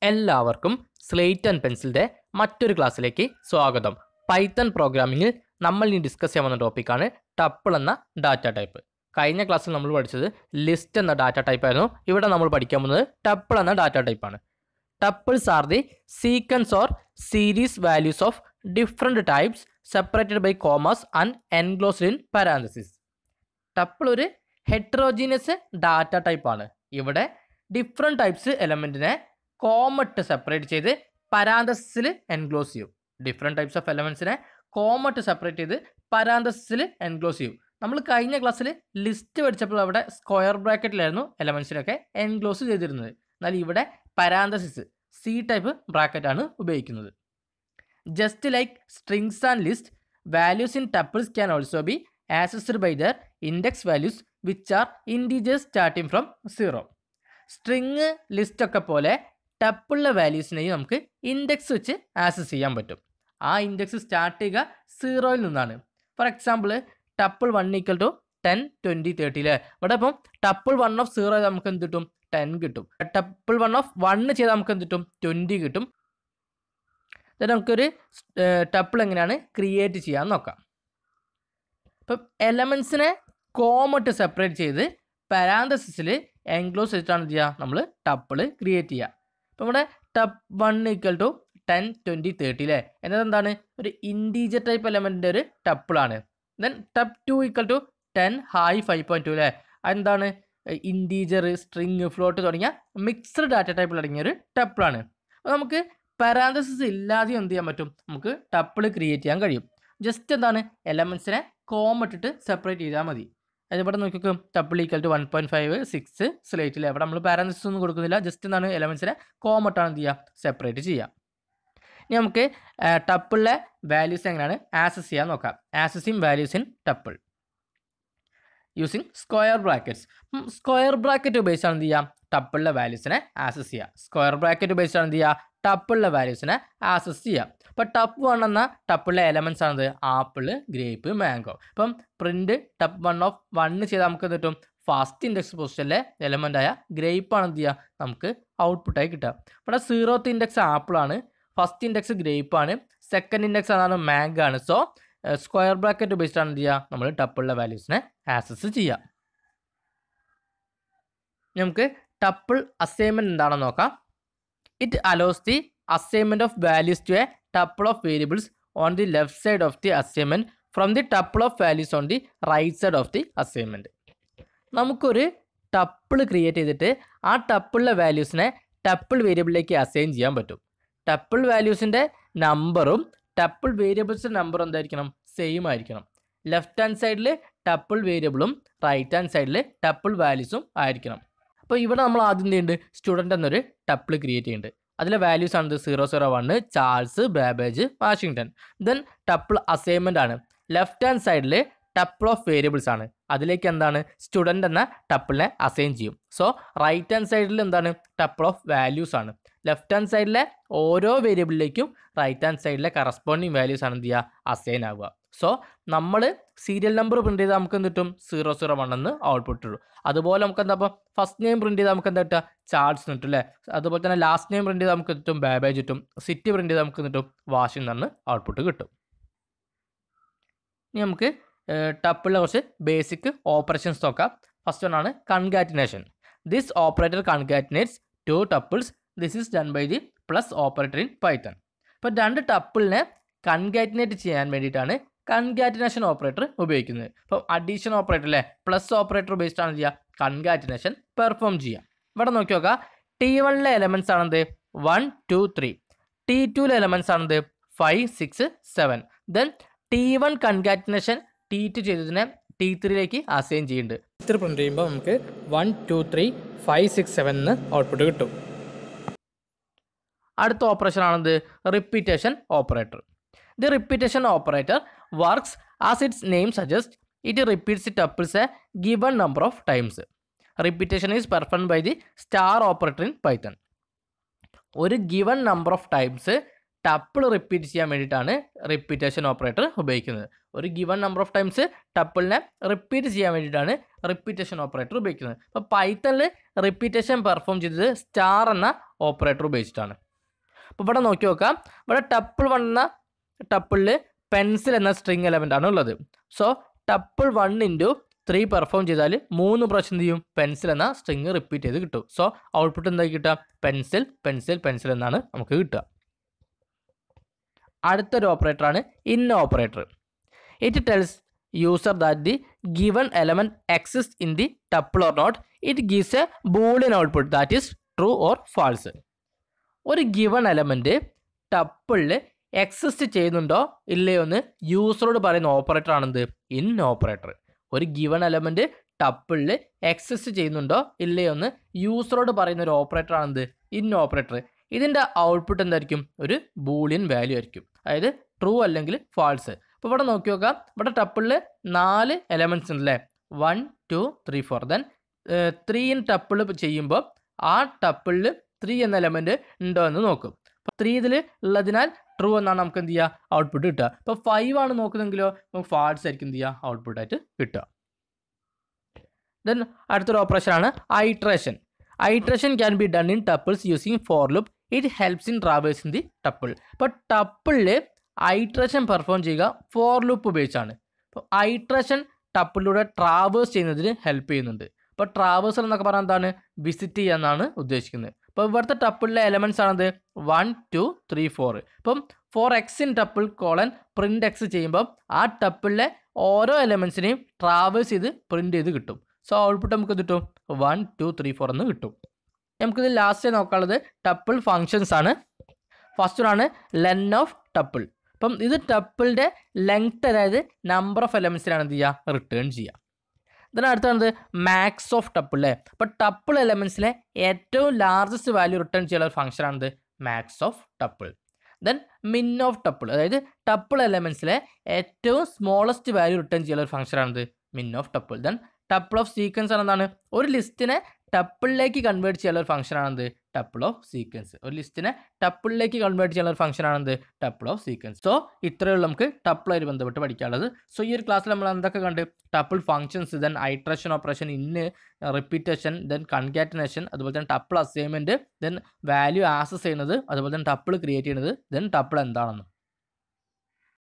എല്ലാവർക്കും slate and പെൻസിലിൻ്റെ മറ്റൊരു ക്ലാസ്സിലേക്ക് സ്വാഗതം. പൈത്തൺ പ്രോഗ്രാമിങ്ങിൽ നമ്മൾ ഇനി ഡിസ്കസ് ചെയ്യാൻ വന്ന ടോപ്പിക്കാണ് ടപ്പിൾ എന്ന ഡാറ്റ ടൈപ്പ്. കഴിഞ്ഞ ക്ലാസ്സിൽ നമ്മൾ പഠിച്ചത് ലിസ്റ്റ് എന്ന ഡാറ്റ ടൈപ്പ് ആയിരുന്നു. ഇവിടെ നമ്മൾ പഠിക്കാൻ പോകുന്നത് ടപ്പിൾ എന്ന ഡാറ്റ ടൈപ്പാണ്. Tuples are the sequence or series values of different types separated by commas and enclosed in parenthesis. Tuple ഒരു ഹെറ്ററോജീനിയസ് ഡാറ്റ ടൈപ്പാണ്. ഇവിടെ ഡിഫറെൻറ്റ് ടൈപ്സ് എലമെൻറ്റിനെ കോമട്ട് സെപ്പറേറ്റ് ചെയ്ത് പരാന്തസിസിൽ എൻക്ലോസ് ചെയ്യും. ഡിഫറെൻറ്റ് ടൈപ്സ് ഓഫ് എലമെൻസിനെ കോമട്ട് സെപ്പറേറ്റ് ചെയ്ത് പരാന്തസിസിൽ എൻക്ലോസ് ചെയ്യും. നമ്മൾ കഴിഞ്ഞ ക്ലാസ്സിൽ ലിസ്റ്റ് പഠിച്ചപ്പോൾ അവിടെ സ്ക്വയർ ബ്രാക്കറ്റിലായിരുന്നു എലമെൻസിനൊക്കെ എൻക്ലോസ് ചെയ്തിരുന്നത്. എന്നാൽ ഇവിടെ പരാന്തസിസ് സി ടൈപ്പ് ബ്രാക്കറ്റാണ് ഉപയോഗിക്കുന്നത്. Just like strings and list, values in tuples can also be accessed by their index values which are integers starting from 0. String ലിസ്റ്റൊക്കെ പോലെ ടപ്പിളിലെ വാല്യൂസിനെയും നമുക്ക് ഇൻഡെക്സ് വെച്ച് ആക്സസ് ചെയ്യാൻ പറ്റും. ആ ഇൻഡെക്സ് സ്റ്റാർട്ട് ചെയ്യുക 0ൽ നിന്നാണ്. ഫോർ എക്സാമ്പിൾ ടപ്പിൾ 1 = 10, 20, 30 അല്ലേ. ഇവിടെ ഇപ്പം ടപ്പിൾ 1 ഓഫ് 0 നമുക്ക് എന്ത് കിട്ടും? 10 കിട്ടും. ടപ്പിൾ 1 ഓഫ് 1 ചെയ്താൽ നമുക്ക് എന്ത് കിട്ടും? 20 കിട്ടും. എന്നിട്ട് നമുക്കൊരു ടപ്പിൾ എങ്ങനെയാണ് ക്രിയേറ്റ് ചെയ്യാൻ നോക്കാം. ഇപ്പം എലമെൻസിനെ കോമട്ട് സെപ്പറേറ്റ് ചെയ്ത് പാരാന്തസിസിൽ എൻക്ലോസ് ചെയ്തിട്ടാണ് എന്ത് ചെയ്യുക? നമ്മൾ ടപ്പിൾ ക്രിയേറ്റ് ചെയ്യുക. ഇപ്പം ഇവിടെ ടപ്പ് 1 = 10, 20, 30 അല്ലേ. എന്നത് എന്താണ്? ഒരു ഇൻറ്റീജർ ടൈപ്പ് എലമെൻറ്റിൻ്റെ ഒരു ടപ്പിളാണ്. ദെൻ ടപ്പ് 2 = 10, high 5.2 അല്ലേ. അതെന്താണ്? ഇൻറ്റീജർ, സ്ട്രിങ്, ഫ്ലോട്ട് തുടങ്ങിയ മിക്സ്ഡ് ഡാറ്റ ടൈപ്പിൽ അടങ്ങിയ ഒരു ടപ്പിളാണ്. അപ്പോൾ നമുക്ക് പാരാന്തസിസ് ഇല്ലാതെ എന്ത് ചെയ്യാൻ പറ്റും? നമുക്ക് ടപ്പിൾ ക്രിയേറ്റ് ചെയ്യാൻ കഴിയും. ജസ്റ്റ് എന്താണ്? എലമെൻസിനെ കോമട്ടിട്ട് സെപ്പറേറ്റ് ചെയ്താൽ മതി. അതിവിടെ നോക്കിയൊക്കെ ടപ്പിൾ = 1.5, 6 സ്ലേറ്റിൽ അവിടെ നമ്മൾ പാരാന്തസിസ് ഒന്നും കൊടുക്കുന്നില്ല. ജസ്റ്റ് എന്താണ്? എലമെൻസിനെ കോമട്ടാണ് എന്ത് ചെയ്യുക? സെപ്പറേറ്റ് ചെയ്യുക. ഇനി നമുക്ക് ടപ്പിളിലെ വാല്യൂസ് എങ്ങനെയാണ് ആക്സസ് ചെയ്യാൻ നോക്കാം. Accessing values in tuple using square brackets. Square bracket ഉപയോഗിച്ചാണ് എന്ത് ചെയ്യുക? ടപ്പിളിലെ വാല്യൂസിനെ ആക്സസ് ചെയ്യുക. സ്ക്വയർ ബ്രാക്കറ്റ് ഉപയോഗിച്ചാണ് എന്ത് ചെയ്യുക? ടപ്പിളിലെ വാല്യൂസിനെ ആക്സസ് ചെയ്യുക. ഇപ്പോൾ ടപ്പ് 1 എന്ന ടപ്പിളിലെ എലമെൻസ് ആണത് ആപ്പിൾ, ഗ്രേപ്പ്, മാംഗോ. ഇപ്പം പ്രിൻറ്റ് ടപ്പ് 1 ഓഫ് 1 ചെയ്താൽ നമുക്ക് എന്ത് കിട്ടും? ഫസ്റ്റ് ഇൻഡെക്സ് പൊസിഷനിലെ എലമെൻ്റായ ഗ്രേപ്പാണ് എന്ത് ചെയ്യുക? നമുക്ക് ഔട്ട്പുട്ടായി കിട്ടുക. ഇവിടെ 0th ഇൻഡെക്സ് ആപ്പിളാണ്, ഫസ്റ്റ് ഇൻഡെക്സ് ഗ്രേപ്പാണ്, സെക്കൻഡ് ഇൻഡെക്സ് ആണ് മാംഗോ ആണ്. സോ സ്ക്വയർ ബ്രാക്കറ്റ് ഉപയോഗിച്ചിട്ടാണ് എന്ത് ചെയ്യുക? നമ്മൾ ടപ്പിളിലെ വാല്യൂസിനെ ആക്സസ് ചെയ്യുക. നമുക്ക് ടപ്പിൾ അസൈൻമെൻറ്റ് എന്താണെന്ന് നോക്കാം. It allows the assignment of values to a tuple of variables on the left side of the assignment from the tuple of values on the right side of the assignment. നമുക്കൊരു tuple create ചെയ്തിട്ട് ആ ടപ്പിളിലെ വാല്യൂസിനെ tuple വേരിയബിളിലേക്ക് assign ചെയ്യാൻ പറ്റും. Tuple വാല്യൂസിൻ്റെ നമ്പറും tuple വേരിയബിൾസിൻ്റെ നമ്പറും എന്തായിരിക്കണം? Same ആയിരിക്കണം. Left hand സൈഡിൽ ടപ്പിൾ വേരിയബിളും റൈറ്റ് ഹാൻഡ് സൈഡിൽ ടപ്പിൾ വാല്യൂസും ആയിരിക്കണം. അപ്പോൾ ഇവിടെ നമ്മൾ ആദ്യം ചെയ്യുന്നുണ്ട്, സ്റ്റുഡൻറ്റ് എന്നൊരു ടപ്പിൾ ക്രിയേറ്റ് ചെയ്യുന്നുണ്ട്. അതിലെ വാല്യൂസ് ആണ് 001, Charles, Babbage, Washington. Then tuple assignment ആണ്. ലെഫ്റ്റ് ഹാൻഡ് സൈഡിൽ ടപ്പിൾ ഓഫ് വേരിയബിൾസ് ആണ്. അതിലേക്ക് എന്താണ്? സ്റ്റുഡൻറ്റ് എന്ന ടപ്പിളിനെ അസൈൻ ചെയ്യും. സോ റൈറ്റ് ഹാൻഡ് സൈഡിൽ എന്താണ്? ടപ്പിൾ ഓഫ് വാല്യൂസ് ആണ്. ലെഫ്റ്റ് ഹാൻഡ് സൈഡിലെ ഓരോ വേരിയബിളിലേക്കും റൈറ്റ് ഹാൻഡ് സൈഡിലെ കറസ്പോണ്ടിങ് വാല്യൂസ് ആണ് എന്ത് ചെയ്യുക? അസൈൻ ആവുക. സോ നമ്മൾ സീരിയൽ നമ്പർ പ്രിൻറ്റ് ചെയ്താൽ നമുക്ക് എന്ത് കിട്ടും? 001 എന്ന് ഔട്ട്പുട്ട് കിട്ടും. അതുപോലെ നമുക്ക് എന്താ? അപ്പോൾ ഫസ്റ്റ് നെയിം പ്രിൻറ്റ് ചെയ്താൽ നമുക്ക് എന്താ കിട്ടുക? ചാൾസ് കിട്ടും അല്ലേ. അതുപോലെ തന്നെ ലാസ്റ്റ് നെയിം പ്രിൻറ്റ് ചെയ്താൽ നമുക്ക് കിട്ടും ബാബേജ് കിട്ടും. സിറ്റി പ്രിൻറ്റ് ചെയ്താൽ നമുക്ക് കിട്ടും വാഷിംഗ്ടൺ എന്ന് ഔട്ട്പുട്ട് കിട്ടും. ഇനി നമുക്ക് ടപ്പിളിലെ കുറച്ച് ബേസിക് ഓപ്പറേഷൻസ് നോക്കാം. ഫസ്റ്റ് വൺ ആണ് concatenation. This operator concatenates 2 tuples. This is done by the plus operator in Python. ഇപ്പോൾ 2 ടപ്പിളിനെ കൺകാറ്റിനേറ്റ് ചെയ്യാൻ വേണ്ടിയിട്ടാണ് കൺകാറ്റിനേഷൻ ഓപ്പറേറ്റർ ഉപയോഗിക്കുന്നത്. ഇപ്പോൾ അഡീഷൻ ഓപ്പറേറ്റർ അല്ലേ, പ്ലസ് ഓപ്പറേറ്റർ ഉപയോഗിച്ചിട്ടാണ് ചെയ്യുക? കൺകാറ്റിനേഷൻ പെർഫോം ചെയ്യുക. ഇവിടെ നോക്കി നോക്കുക. T1 എലമെൻറ്റ്സ് ആണെന്ത്? 1, 2, 3. T2 എലമെൻറ്റ്സ് ആണെന്ത്? 5, 6, 7. ദെൻ T1 കൺകാറ്റിനേഷൻ T2 ചെയ്തതിനെ T3ലേക്ക് അസൈൻ ചെയ്യുന്നുണ്ട്. ഇത്ര പ്രിൻറ്റ് ചെയ്യുമ്പോൾ നമുക്ക് 1, 2, 3, 5, 6, 7 എന്ന് ഔട്ട്പുട്ട് കിട്ടും. അടുത്ത ഓപ്പറേഷൻ ആണെന്ത്? Repetition operator. The repetition operator works as its name suggests. It repeats the tuples a given number of times. Repetition is performed by the star operator in Python. ഒരു given number of times tuple repeat ചെയ്യാൻ വേണ്ടിയിട്ടാണ് repetition operator ഉപയോഗിക്കുന്നത്. ഒരു given number of times ടപ്പിളിനെ repeat ചെയ്യാൻ വേണ്ടിയിട്ടാണ് repetition operator ഉപയോഗിക്കുന്നത്. അപ്പോൾ പൈത്തണിൽ റിപ്പീറ്റേഷൻ പെർഫോം ചെയ്തത് സ്റ്റാർ എന്ന ഓപ്പറേറ്റർ ഉപയോഗിച്ചിട്ടാണ്. അപ്പോൾ ഇവിടെ നോക്കി നോക്കാം. ഇവിടെ ടപ്പിൾ 1 എന്ന ടപ്പിളിൽ പെൻസിൽ എന്ന സ്ട്രിങ് എലമെൻ്റ് ആണ് ഉള്ളത്. സോ ടപ്പിൾ 1 × 3 പെർഫോം ചെയ്താൽ 3 പ്രാവശ്യം എന്ത് ചെയ്യും? പെൻസിൽ എന്ന സ്ട്രിങ് റിപ്പീറ്റ് ചെയ്ത് കിട്ടും. സോ ഔട്ട്പുട്ട് എന്തായി കിട്ടുക? പെൻസിൽ പെൻസിൽ പെൻസിൽ എന്നാണ് നമുക്ക് കിട്ടുക. അടുത്തൊരു ഓപ്പറേറ്ററാണ് in operator. It tells user that the given element exist in the tuple or not. It gives a boolean output that is true or false. ഒരു ഗിവൺ എലമെൻറ്റ് ടപ്പിളിൽ exist ചെയ്യുന്നുണ്ടോ ഇല്ലയോ എന്ന് യൂസറോട് പറയുന്ന ഓപ്പറേറ്റർ ആണെന്ത്? In operator. ഒരു given element ടപ്പിളിൽ എക്സിസ്റ്റ് ചെയ്യുന്നുണ്ടോ ഇല്ലയോ എന്ന് യൂസറോട് പറയുന്ന ഒരു ഓപ്പറേറ്റർ ആണെന്ത്? In operator. ഇതിൻ്റെ ഔട്ട്പുട്ട് എന്തായിരിക്കും? ഒരു ബൂളിയൻ വാല്യൂ ആയിരിക്കും, അതായത് ട്രൂ അല്ലെങ്കിൽ ഫാൾസ്. അപ്പോൾ ഇവിടെ നോക്കി നോക്കാം. ഇവിടെ ടപ്പിളിൽ 4 എലമെൻറ്റ്സ് ഉണ്ടല്ലേ? 1 2 3 4. ദെൻ 3 ഇൻ ടപ്പിൾ ചെയ്യുമ്പോൾ ആ ടപ്പിളിൽ 3 എന്ന എലമെൻറ്റ് ഉണ്ടോ എന്ന് നോക്കും. അപ്പോൾ 3 ഇതിൽ ഉള്ളതിനാൽ ട്രൂ എന്നാണ് നമുക്ക് എന്ത് ചെയ്യുക? ഔട്ട്പുട്ട് കിട്ടുക. ഇപ്പോൾ 5 ആണ് നോക്കുന്നതെങ്കിലോ നമുക്ക് ഫാൾസ് ആയിരിക്കും എന്ത് ചെയ്യുക? ഔട്ട്പുട്ടായിട്ട് കിട്ടുക. ദെൻ അടുത്തൊരു ഓപ്പറേഷനാണ് iteration. Iteration can be done in tuples using for loop. It helps in traversing the tuple. ഇപ്പോൾ ടപ്പിളിൽ ഐട്രേഷൻ പെർഫോം ചെയ്യുക ഫോർ ലൂപ്പ് ഉപയോഗിച്ചാണ്. അപ്പോൾ ഐട്രേഷൻ ടപ്പിളിലൂടെ ട്രാവേഴ്സ് ചെയ്യുന്നതിന് ഹെൽപ്പ് ചെയ്യുന്നുണ്ട്. ഇപ്പോൾ ട്രാവേഴ്സൽ എന്നൊക്കെ പറഞ്ഞാൽ എന്താണ്? വിസിറ്റ് ചെയ്യുക എന്നാണ് ഉദ്ദേശിക്കുന്നത്. അപ്പോൾ ഇവിടുത്തെ ടപ്പിളിലെ എലമെൻറ്റ്സ് ആണത് 1 2 3 4. ഇപ്പം for x in tuple colon print x ചെയ്യുമ്പം ആ ടപ്പിളിലെ ഓരോ എലമെൻറ്റ്സിനെയും ട്രാവേഴ്സ് ചെയ്ത് പ്രിൻ്റ് ചെയ്ത് കിട്ടും. സോ ഔട്ട്പുട്ട് നമുക്ക് കിട്ടും 1 2 3 4 എന്ന് കിട്ടും. നമുക്കിത് ലാസ്റ്റ് നോക്കാനുള്ളത് ടപ്പിൾ ഫങ്ഷൻസ് ആണ്. ഫസ്റ്റ് ആണ് ലെൻ ഓഫ് ടപ്പിൾ. അപ്പം ഇത് ടപ്പിളിൻ്റെ ലെങ്ത്, അതായത് നമ്പർ ഓഫ് എലമെൻറ്റ്സിനാണ് എന്ത് ചെയ്യുക? റിട്ടേൺ ചെയ്യുക. ഇതിനടുത്താണ് മാക്സ് ഓഫ് ടപ്പിൾ അല്ലേ? അപ്പോൾ ടപ്പിൾ എലമെൻറ്റ്സിലെ ഏറ്റവും ലാർജസ്റ്റ് വാല്യൂ റിട്ടേൺ ചെയ്യാനുള്ള ഒരു ഫംഗ്ഷനാണിത് max of tuple. Then min of tuple, അതായത് ടപ്പിൾ എലമെൻറ്റ്സിലെ ഏറ്റവും സ്മോളസ്റ്റ് വാല്യൂ റിട്ടേൺ ചെയ്യാനുള്ള ഒരു ഫംഗ്ഷനാണിത് min of tuple. Then tuple of sequence ആണ് എന്താണ്? ഒരു ലിസ്റ്റിനെ ടപ്പിളിലേക്ക് കൺവേർട്ട് ചെയ്യാനുള്ള ഒരു ഫംഗ്ഷനാണെന്ത്? Tuple of sequence. ഒരു ലിസ്റ്റിനെ ടപ്പിളിലേക്ക് കൺവേർട്ട് ചെയ്യാനുള്ള ഒരു ഫംഗ്ഷനാണെന്ത്? Tuple of sequence. സോ ഇത്രയേ ഉള്ളൂ നമുക്ക് ടപ്പിളായിട്ട് ബന്ധപ്പെട്ട് പഠിക്കാനുള്ളത്. സോ ഈ ഒരു ക്ലാസ്സിൽ നമ്മൾ എന്തൊക്കെ കണ്ട്? Tuple functions, then iteration operation, ഇന്ന് റിപ്പീറ്റേഷൻ, ദെൻ കൺകാറ്റനേഷൻ, അതുപോലെ തന്നെ tuple assignment, then value access ചെയ്യുന്നത്, അതുപോലെ തന്നെ ടപ്പിൾ ക്രിയേറ്റ് ചെയ്യുന്നത്, ദെൻ ടപ്പിൾ എന്താണെന്ന്.